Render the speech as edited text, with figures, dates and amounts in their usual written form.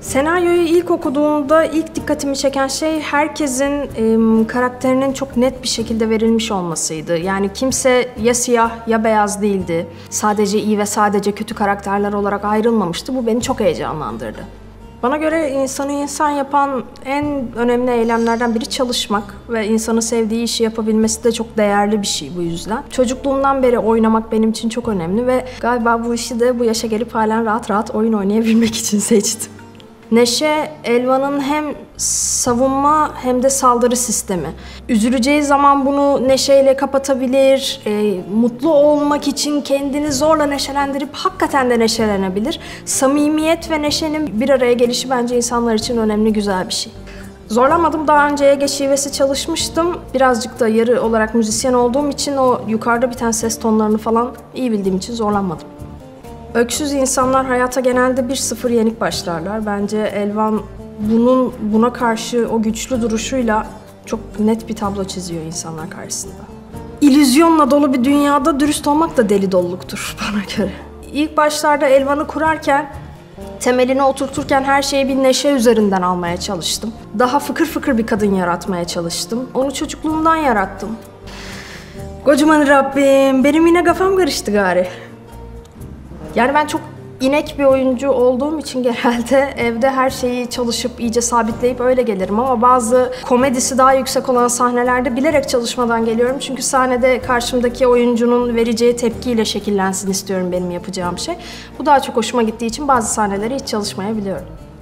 Senaryoyu ilk okuduğumda ilk dikkatimi çeken şey herkesin karakterinin çok net bir şekilde verilmiş olmasıydı. Yani kimse ya siyah ya beyaz değildi. Sadece iyi ve sadece kötü karakterler olarak ayrılmamıştı. Bu beni çok heyecanlandırdı. Bana göre insanı insan yapan en önemli eylemlerden biri çalışmak ve insanın sevdiği işi yapabilmesi de çok değerli bir şey bu yüzden. Çocukluğumdan beri oynamak benim için çok önemli ve galiba bu işi de bu yaşa gelip halen rahat rahat oyun oynayabilmek için seçtim. Neşe, Elvan'ın hem savunma hem de saldırı sistemi. Üzüleceği zaman bunu neşeyle kapatabilir, mutlu olmak için kendini zorla neşelendirip hakikaten de neşelenebilir. Samimiyet ve neşenin bir araya gelişi bence insanlar için önemli, güzel bir şey. Zorlanmadım. Daha önce Ege şivesi çalışmıştım. Birazcık da yarı olarak müzisyen olduğum için o yukarıda biten ses tonlarını falan iyi bildiğim için zorlanmadım. Öksüz insanlar hayata genelde 1-0 yenik başlarlar. Bence Elvan buna karşı o güçlü duruşuyla çok net bir tablo çiziyor insanlar karşısında. İllüzyonla dolu bir dünyada dürüst olmak da deli doluluktur bana göre. İlk başlarda Elvan'ı kurarken, temelini oturturken her şeyi bir neşe üzerinden almaya çalıştım. Daha fıkır fıkır bir kadın yaratmaya çalıştım. Onu çocukluğumdan yarattım. Kocaman Rabbim, benim yine kafam karıştı gari. Yani ben çok inek bir oyuncu olduğum için genelde evde her şeyi çalışıp iyice sabitleyip öyle gelirim ama bazı komedisi daha yüksek olan sahnelerde bilerek çalışmadan geliyorum. Çünkü sahnede karşımdaki oyuncunun vereceği tepkiyle şekillensin istiyorum benim yapacağım şey. Bu daha çok hoşuma gittiği için bazı sahneleri hiç çalışmayabiliyorum.